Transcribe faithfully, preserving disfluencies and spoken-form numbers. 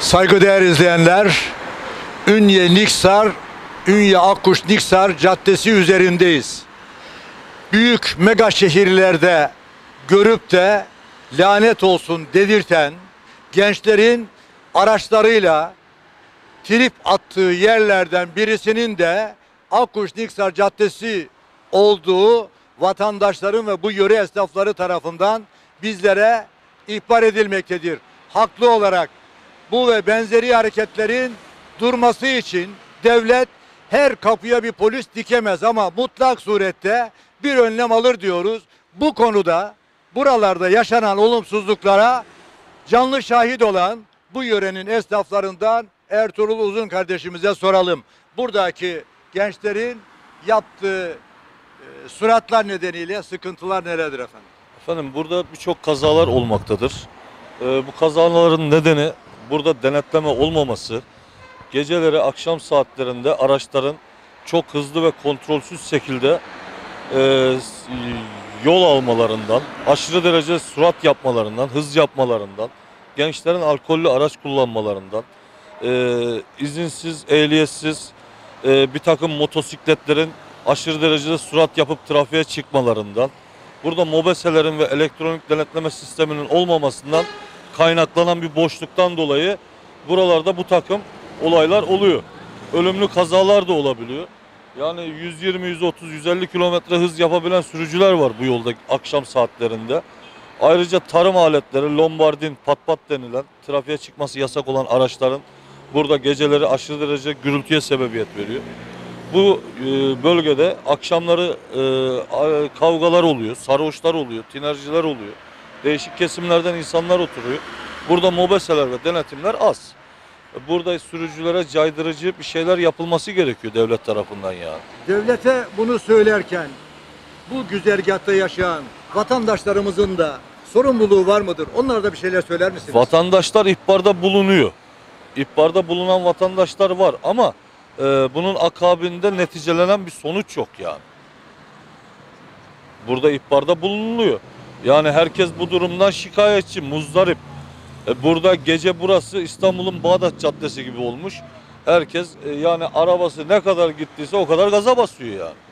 Saygıdeğer izleyenler, Ünye Niksar, Ünye Akkuş Niksar Caddesi üzerindeyiz. Büyük mega şehirlerde görüp de lanet olsun dedirten gençlerin araçlarıyla trip attığı yerlerden birisinin de Akkuş Niksar Caddesi olduğu vatandaşların ve bu yöre esnafları tarafından bizlere ihbar edilmektedir. Haklı olarak bu ve benzeri hareketlerin durması için devlet her kapıya bir polis dikemez ama mutlak surette bir önlem alır diyoruz. Bu konuda buralarda yaşanan olumsuzluklara canlı şahit olan bu yörenin esnaflarından Ertuğrul Uzun kardeşimize soralım. Buradaki gençlerin yaptığı e, suratlar nedeniyle sıkıntılar nelerdir efendim? Efendim burada birçok kazalar olmaktadır. Ee, bu kazaların nedeni burada denetleme olmaması, geceleri akşam saatlerinde araçların çok hızlı ve kontrolsüz şekilde e, yol almalarından, aşırı derece sürat yapmalarından, hız yapmalarından, gençlerin alkollü araç kullanmalarından, e, izinsiz, ehliyetsiz e, bir takım motosikletlerin aşırı derecede sürat yapıp trafiğe çıkmalarından, burada mobeselerin ve elektronik denetleme sisteminin olmamasından kaynaklanan bir boşluktan dolayı buralarda bu takım olaylar oluyor. Ölümlü kazalar da olabiliyor. Yani yüz yirmi, yüz otuz, yüz elli kilometre hız yapabilen sürücüler var bu yolda akşam saatlerinde. Ayrıca tarım aletleri, lombardin, patpat denilen trafiğe çıkması yasak olan araçların burada geceleri aşırı derece gürültüye sebebiyet veriyor. Bu e, bölgede akşamları e, kavgalar oluyor, sarhoşlar oluyor, tinerciler oluyor. Değişik kesimlerden insanlar oturuyor. Burada mobeseler ve denetimler az. Burada sürücülere caydırıcı bir şeyler yapılması gerekiyor devlet tarafından yani. Devlete bunu söylerken bu güzergahta yaşayan vatandaşlarımızın da sorumluluğu var mıdır? Onlara da bir şeyler söyler misiniz? Vatandaşlar ihbarda bulunuyor. İhbarda bulunan vatandaşlar var ama e, bunun akabinde neticelenen bir sonuç yok yani. Burada ihbarda bulunuluyor. Yani herkes bu durumdan şikayetçi, muzdarip. E, burada gece burası İstanbul'un Bağdat Caddesi gibi olmuş. Herkes e, yani arabası ne kadar gittiyse o kadar gaza basıyor yani.